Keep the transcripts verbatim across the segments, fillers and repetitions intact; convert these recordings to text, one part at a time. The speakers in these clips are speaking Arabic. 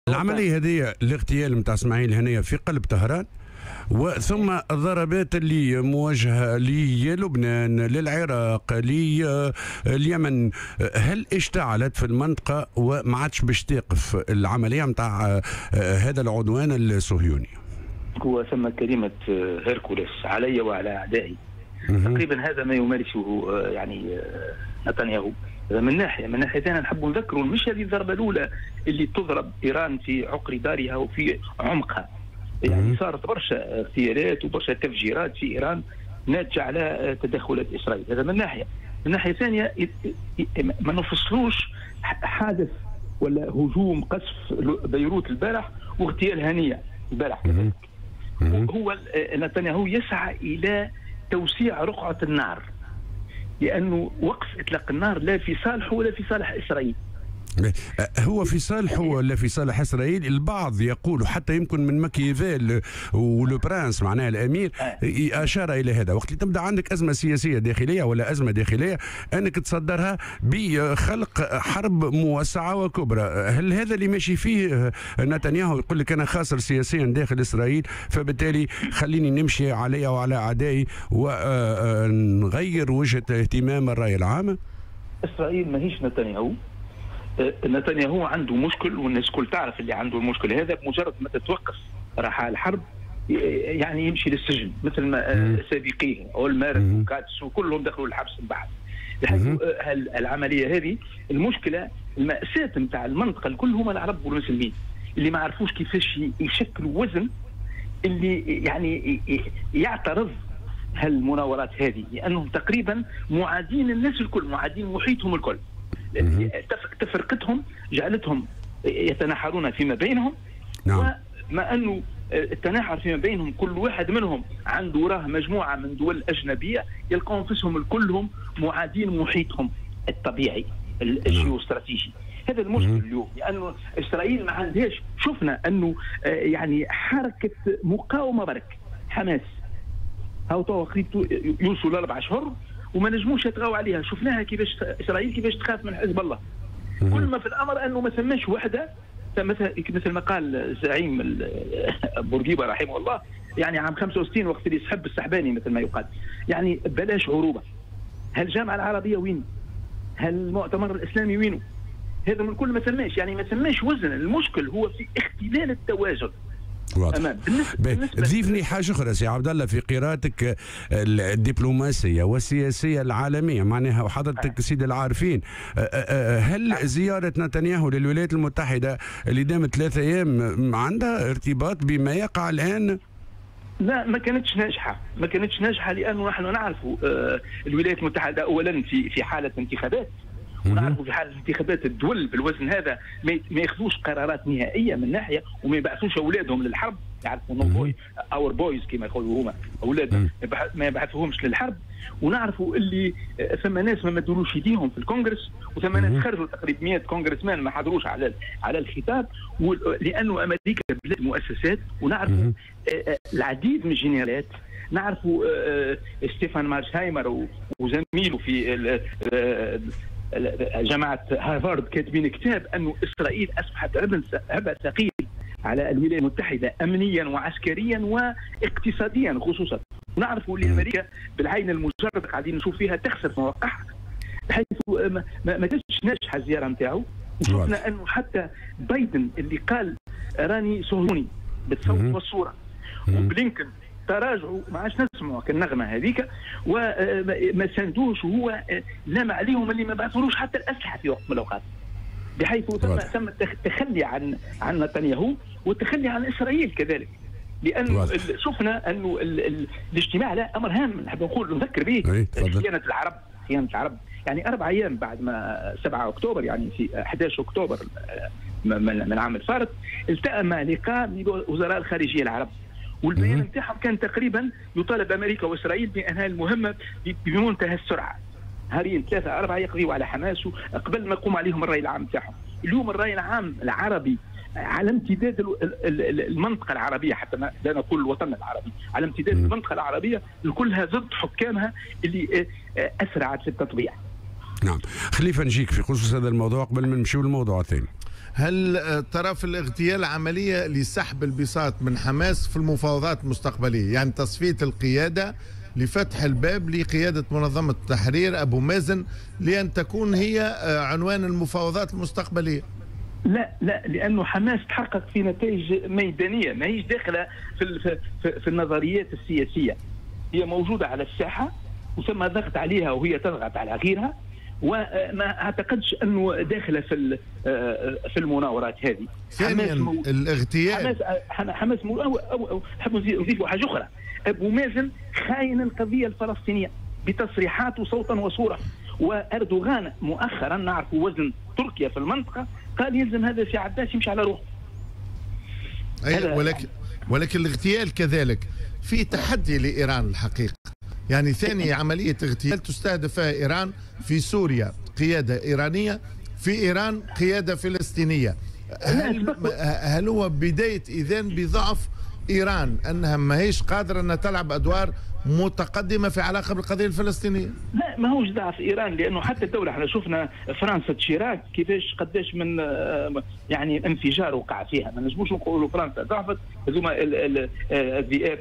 العملية هذه الاغتيال نتاع اسماعيل هنية في قلب طهران، وثم الضربات اللي موجهة للبنان، للعراق، لليمن، هل اشتعلت في المنطقة وما عادش باش تقف العملية نتاع هذا العدوان الصهيوني؟ هو ثم كلمة هيركوليس علي وعلى أعدائي. تقريبا هذا ما يمارسه يعني نتنياهو. من ناحية من ناحية ثانية نحب نذكروا مش هذه الضربة الأولى اللي تضرب إيران في عقر دارها وفي عمقها. يعني صارت برشا اغتيالات وبرشا تفجيرات في إيران ناتجة على تدخلات إسرائيل. هذا من ناحية. من ناحية ثانية ما نفصلوش حادث ولا هجوم قصف بيروت البارح واغتيال هنية البارح. هو نتنياهو يسعى إلى توسيع رقعة النار، لأنه وقف إطلاق النار لا في صالحه ولا في صالح إسرائيل. هو في صالحه ولا في صالح إسرائيل؟ البعض يقول حتى يمكن من ماكيافيل ولوبرانس معناها الأمير أشار إلى هذا. وقت اللي تبدأ عندك أزمة سياسية داخلية ولا أزمة داخلية أنك تصدرها بخلق حرب موسعة وكبرى. هل هذا اللي ماشي فيه نتنياهو؟ يقول لك أنا خاسر سياسيا داخل إسرائيل، فبالتالي خليني نمشي علي وعلى أعدائي ونغير وجهة اهتمام الرأي العام. إسرائيل ماهيش نتنياهو. نتنياهو عنده مشكل، والناس كل تعرف اللي عنده المشكل هذا. بمجرد ما تتوقف رحال الحرب يعني يمشي للسجن مثل ما سابقيه اولميرت وكاتس وكلهم دخلوا الحبس من بعد. بحيث العمليه هذه المشكله المأساة نتاع المنطقه الكل هم العرب والمسلمين اللي ما عرفوش كيفاش يشكلوا وزن اللي يعني يعترض هالمناورات هذه، لانهم تقريبا معادين الناس الكل، معادين محيطهم الكل. تفرقتهم جعلتهم يتناحرون فيما بينهم. نعم. وما أنه التناحر فيما بينهم كل واحد منهم عنده وراه مجموعة من دول أجنبية يلقون أنفسهم الكلهم معادين محيطهم الطبيعي الجيوستراتيجي. هذا المشكل اليوم، لأنه إسرائيل ما عندهاش. شفنا أنه يعني حركة مقاومة برك حماس هاو تو يوصلوا لأربع أشهر وما نجموش يتغاو عليها. شفناها كيفاش إسرائيل كيفاش تخاف من حزب الله. كل ما في الأمر أنه ما ثماش وحدة، مثل مثل ما قال الزعيم بورقيبة رحمه الله، يعني عام خمسة وستين وقت اللي سحب السحباني مثل ما يقال، يعني بلاش عروبة. هل الجامعة العربية وين؟ هل المؤتمر الإسلامي وينه؟ هذا من كل ما ثماش، يعني ما ثماش وزن. المشكل هو في اختلال التوازن. واضح. ضيفني حاجه اخرى سي عبد الله في قراءتك الدبلوماسيه والسياسيه العالميه، معناها وحضرتك سيد العارفين، هل زياره نتنياهو للولايات المتحده اللي دامت ثلاثة ايام عندها ارتباط بما يقع الان؟ لا، ما كانتش ناجحه، ما كانتش ناجحه لانه نحن نعرف الولايات المتحده اولا في في حاله انتخابات، ونعرفوا في حال الانتخابات الدول بالوزن هذا ما ياخذوش قرارات نهائيه من ناحيه، وما يبعثوش اولادهم للحرب. يعرفوا نو بوي اور بويز كما يقولوا هما اولاد ما يبعثوهمش للحرب. ونعرفوا اللي ثم ناس ما مدروش يديهم في الكونغرس، وثم ناس خرجوا تقريبا مئة كونغرسمان ما حضروش على على الخطاب، لانه امريكا بلاد مؤسسات. ونعرفوا العديد من الجنرالات، نعرفوا ستيفان مارشهايمر وزميله في جامعة هارفارد كاتبين كتاب أنه إسرائيل أصبحت عبء ثقيل على الولايات المتحدة أمنيا وعسكريا واقتصاديا خصوصا. ونعرفوا اللي أمريكا بالعين المجرد قاعدين نشوف فيها تخسر مواقعها، بحيث ما, ما كانتش ناجحة الزيارة نتاعو. وشفنا أنه حتى بايدن اللي قال راني صهيوني بالصوت والصورة، وبلينكن تراجعوا ما عادش نسمعوا كالنغمه هذيك، وما ساندوش، وهو لام عليهم اللي ما بعثولوش حتى الاسلحه في وقت من الاوقات، بحيث تم تم التخلي عن عن نتنياهو والتخلي عن اسرائيل كذلك. لانه شفنا انه الاجتماع لا امر هام نحب نقول نذكر به، خيانه العرب، خيانه العرب. يعني اربع ايام بعد ما سبعة اكتوبر، يعني في أحد عشر اكتوبر من عام الفارط، التأم لقاء لوزراء الخارجيه العرب، والبيان نتاعهم كان تقريبا يطالب امريكا واسرائيل بانهاء المهمه بمنتهى السرعه. هارين ثلاثه اربعه يقضيوا على حماس قبل ما يقوم عليهم الراي العام نتاعهم. اليوم الراي العام العربي على امتداد المنطقه العربيه، حتى لا نقول الوطن العربي، على امتداد المنطقه العربيه كلها ضد حكامها اللي اسرعت في التطبيع. نعم. خليفه نجيك في خصوص هذا الموضوع قبل ما نمشيو للموضوع الثاني. هل ترى في الاغتيال عملية لسحب البساط من حماس في المفاوضات المستقبلية، يعني تصفية القيادة لفتح الباب لقيادة منظمة التحرير أبو مازن لأن تكون هي عنوان المفاوضات المستقبلية؟ لا لا، لانه حماس تحقق في نتائج ميدانيه، ما هيش داخله في في, في النظريات السياسيه، هي موجوده على الساحه وثم ضغط عليها وهي تضغط على غيرها، وما اعتقدش انه داخله في في المناورات هذه. ثانيا مو... الاغتيال حماس حماس مو أو أو أو حاب نضيف حاجه اخرى، ابو مازن خاين القضيه الفلسطينيه بتصريحات وصوتا وصوره، واردوغان مؤخرا نعرف وزن تركيا في المنطقه قال يلزم هذا في عباس يمشي على روحه. أي ولكن ولكن الاغتيال كذلك في تحدي لايران الحقيقه، يعني ثاني عمليه اغتيال تستهدف فيها ايران، في سوريا قياده ايرانيه، في ايران قياده فلسطينيه. هل هل هو بدايه اذان بضعف ايران انها ما هيش قادره انها تلعب ادوار متقدمه في علاقه بالقضيه الفلسطينيه؟ لا ما هوش ضعف ايران، لانه حتى الدوله احنا شفنا فرنسا تشيراك كيفاش قداش من يعني انفجار وقع فيها، ما نجموش نقولوا فرنسا ضعفت، هذوما الذئاب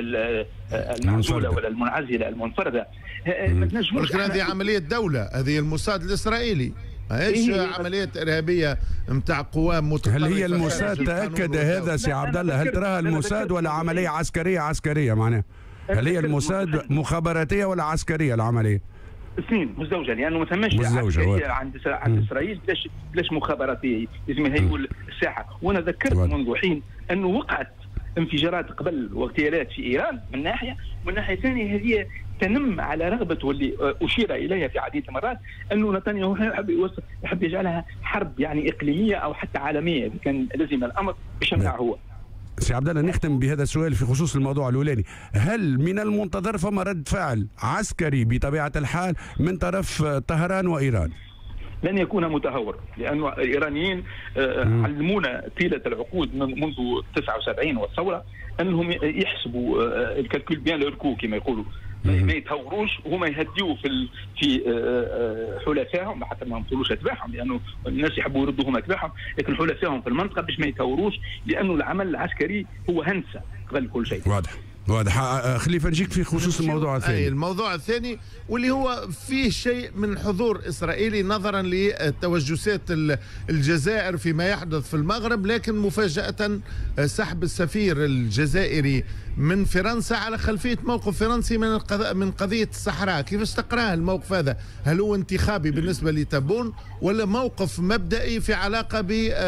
المعزوله ولا المنعزله المنفرده. ما نجموش، ولكن هذه عمليه دوله، هذه الموساد الاسرائيلي، ماهيش عمليات ارهابيه نتاع قوى متطرفه. هل هي الموساد تاكد هذا سي عبد الله؟ هل تراها الموساد ولا عمليه عسكريه عسكريه معناها؟ هل هي الموساد مخابراتيه ولا عسكريه العمليه؟ اثنين مزدوجه، لانه ما ثماش عسكريه عند عند اسرائيل بلاش بلاش مخابراتيه، لازم يهيئوا الساحه. وانا ذكرت منذ حين انه وقعت انفجارات قبل واغتيالات في ايران من ناحيه، ومن ناحيه ثانيه هذه تنم على رغبه واللي اشير اليها في عديد المرات انه نتنياهو يحب يوصل يحب يجعلها حرب يعني اقليميه او حتى عالميه اذا كان لزم الامر باش يمنع هو. سي عبد الله نختم بهذا السؤال في خصوص الموضوع الاولاني، هل من المنتظر فما رد فعل عسكري بطبيعه الحال من طرف طهران وايران؟ لن يكون متهور، لانه الايرانيين علمونا طيله العقود منذ تسعة وسبعين والثوره انهم يحسبوا الكالكول بيان لوركو كما يقولوا، ما يتهوروش وهما يهديوا في في حلفائهم، حتى ما نقولوش اتباعهم لانه الناس يحبوا يردوا هما اتباعهم، لكن حلفائهم في المنطقه باش ما يتهوروش، لانه العمل العسكري هو هندسه قبل كل شيء. واضح واضح. خليفه نجيك في خصوص الموضوع الثاني. الموضوع الثاني واللي هو فيه شيء من حضور اسرائيلي نظرا لتوجسات الجزائر فيما يحدث في المغرب، لكن مفاجاه سحب السفير الجزائري من فرنسا على خلفيه موقف فرنسي من من قضيه الصحراء. كيفاش تقراه الموقف هذا؟ هل هو انتخابي بالنسبه لتبون ولا موقف مبدئي في علاقه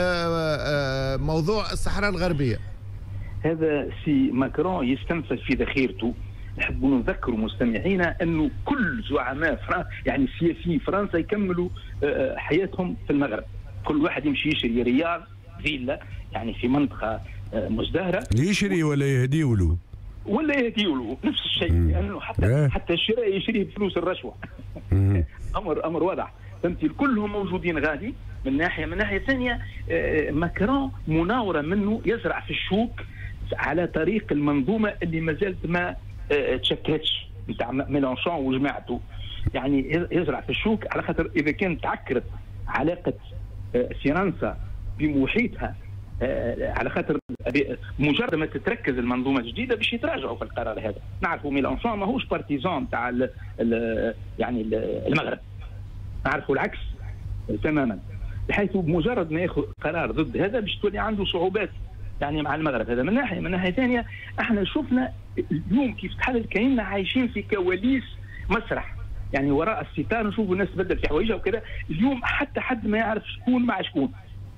بموضوع الصحراء الغربيه؟ هذا سي ماكرون يستنفذ في ذخيرته. نحب نذكر مستمعينا انه كل زعماء فرنسا يعني سياسي فرنسا يكملوا حياتهم في المغرب، كل واحد يمشي يشري ريال فيلا يعني في منطقه مزدهره، يشري ولا يهديوا له ولا يهديوا له نفس الشيء، لانه حتى حتى الشراء يشريه بفلوس الرشوه. امر امر واضح، فهمتي؟ كلهم موجودين غادي من ناحيه، من ناحيه ثانيه ماكرون مناوره منه يزرع في الشوك على طريق المنظومه اللي ما زالت ما تشكلتش نتاع ميلانشون وجماعته، يعني يزرع في الشوك على خاطر اذا كانت تعكرت علاقه فرنسا بمحيطها على خاطر مجرد ما تتركز المنظومه الجديده باش يتراجعوا في القرار هذا. نعرفوا ميلانشون ماهوش بارتيزان تاع يعني المغرب، نعرفوا العكس تماما، بحيث بمجرد ما ياخذ قرار ضد هذا باش تولي عنده صعوبات يعني مع المغرب. هذا من ناحيه، من ناحيه ثانيه احنا شفنا اليوم كيف تحلل كأننا عايشين في كواليس مسرح، يعني وراء الستار نشوفوا الناس تبدل في حوايجها وكذا. اليوم حتى حد ما يعرف شكون مع شكون،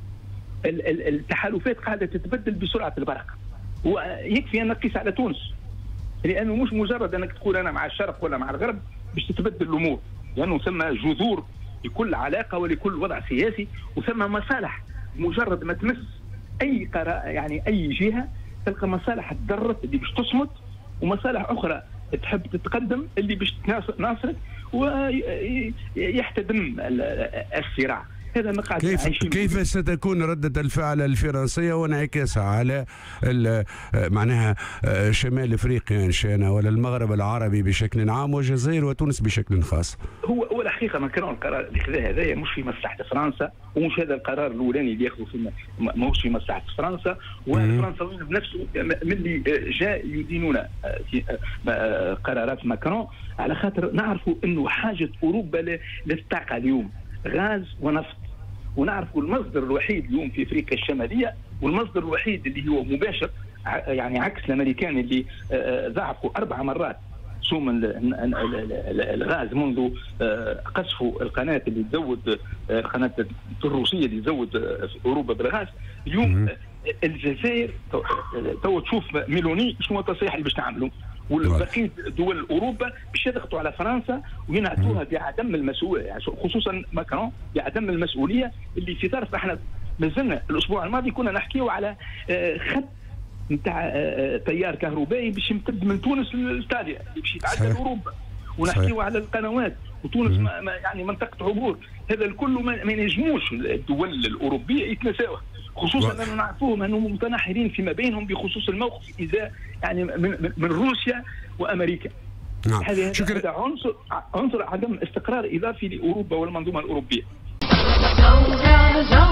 التحالفات قاعده تتبدل بسرعه البرق، ويكفي ان نقيس على تونس، لانه مش مجرد انك تقول انا مع الشرق ولا مع الغرب باش تتبدل الامور، لانه ثم جذور لكل علاقه ولكل وضع سياسي، وثم مصالح مجرد ما تمس اي قرار يعني اي جهه تلقى مصالح تضرت اللي باش تصمت، ومصالح اخرى تحب تتقدم اللي باش تناصرك ويحتدم الصراع. هذا ما قاعد كيف كيف ستكون ردة الفعل الفرنسية وانعكاسها على معناها شمال افريقيا ان شئنا ولا المغرب العربي بشكل عام والجزائر وتونس بشكل خاص؟ هو هو الحقيقه ماكرون القرار اللي خذاه هذايا مش في مصلحه فرنسا، ومش هذا القرار الاولاني اللي ياخذه في ماهوش في مصلحه فرنسا، والفرنساويين بنفسه ملي جاء يدينون قرارات ماكرون على خاطر نعرفوا انه حاجه اوروبا للطاقه اليوم غاز ونفط، ونعرفوا المصدر الوحيد اليوم في افريقيا الشماليه والمصدر الوحيد اللي هو مباشر يعني عكس الامريكان اللي ضعفوا اربع مرات سوم الغاز منذ قصفوا القناه اللي تزود القناه الروسيه اللي تزود اوروبا بالغاز. اليوم الجزائر تو تشوف ميلوني شنو التصريح اللي باش تعملوا، والبقيه دول اوروبا باش يضغطوا على فرنسا وينعتوها بعدم المسؤوليه، خصوصا ماكرون بعدم المسؤوليه اللي في طرف. احنا مازلنا الاسبوع الماضي كنا نحكيو على خط نتاع تيار كهربائي باش يمتد من تونس لايطاليا اللي باش يتعدى اوروبا، ونحكيو على القنوات وتونس ما يعني منطقه عبور. هذا الكل ما ينجموش الدول الاوروبيه يتناساوه، خصوصا انه نعرفوهم انهم متناحرين فيما بينهم بخصوص الموقف اذا يعني من, من روسيا وامريكا. نعم. هذا هذا عنصر عنصر عدم استقرار اضافي لاوروبا والمنظومه الاوروبيه.